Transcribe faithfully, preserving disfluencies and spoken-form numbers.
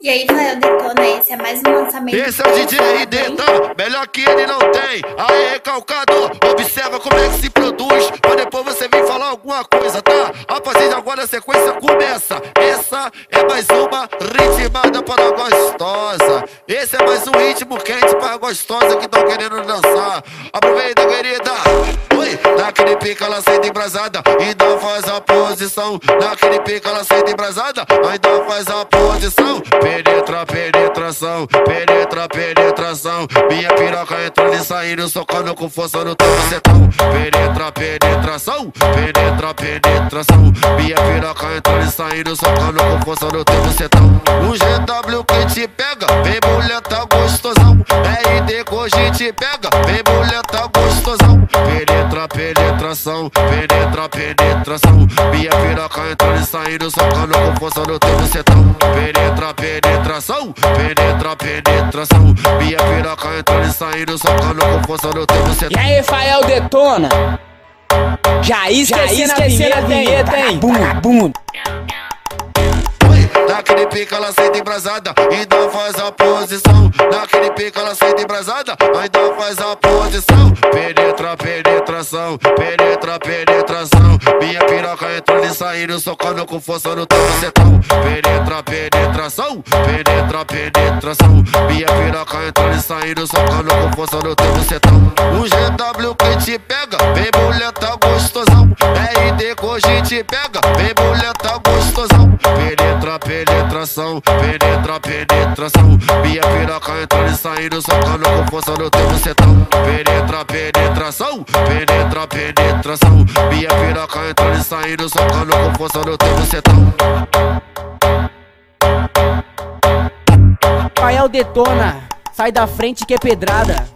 E aí, Fael Detona, esse é mais um lançamento. Esse é o D J Detona, melhor que ele não tem. Aí, recalcador, observa como é que se produz, pra depois você vir falar alguma coisa, tá? A partir de agora a sequência começa. Essa é mais uma ritmada para a gostosa. Esse é mais um ritmo quente para a gostosa que tão querendo dançar. Aproveita, querida. Oi, naquele pica ela senta embrasada, ainda faz a posição. Naquele pica ela senta embrasada, ainda faz a posição. Penetra, penetração, penetra, penetração. Minha piroca entrando e saindo, socando com força no teu bucetão. Penetra, penetração, penetra, penetração. Minha piroca entrando e saindo, socando com força no teu bucetão. O G W que te pega, vem mulher tá gostosão. R D que hoje te pega, vem mulher tá gostosão. Penetra, penetração, penetra, penetração. Minha piroca entrando e saindo, socando com força no teu bucetão. Penetra, penetração, penetra, penetração. Minha piroca entrando e saindo, socando com força no teu bucetão. E aí, Fael Detona? Já esqueci na vinheta, hein? Bum, bum. Naquele pica ela senta embrasada, ainda faz a posição. Naquele pica ela senta embrasada, ainda faz a posição. Penetra, penetração, penetra, penetração. Minha piroca entrando e saindo, socando com força no teu bucetão. Penetra, penetração, penetra, penetração. Minha piroca entrando e saindo, socando com força no teu bucetão. O G W que te pega, vem mulher tá gostosão. R D que hoje te pega, vem mulher tá gostosão. Penetra, penetração, penetra, penetração. Minha piroca entrando e saindo, socando com força no teu bucetão. Penetra, penetração, penetra, penetração. Minha piroca entrando e saindo, socando com força no teu bucetão. Fael Detona, sai da frente que é pedrada.